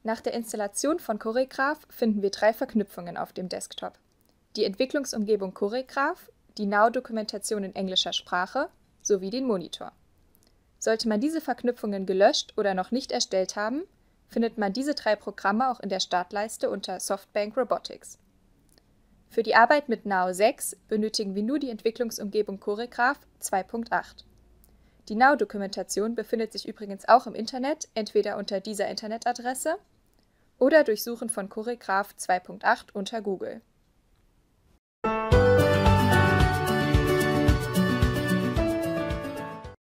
Nach der Installation von Choreograph finden wir 3 Verknüpfungen auf dem Desktop: die Entwicklungsumgebung Choreograph, die Now-Dokumentation in englischer Sprache sowie den Monitor. Sollte man diese Verknüpfungen gelöscht oder noch nicht erstellt haben, findet man diese 3 Programme auch in der Startleiste unter Softbank Robotics. Für die Arbeit mit Now 6 benötigen wir nur die Entwicklungsumgebung Choreograph 2.8. Die Now-Dokumentation befindet sich übrigens auch im Internet, entweder unter dieser Internetadresse oder durch Suchen von Choreograph 2.8 unter Google.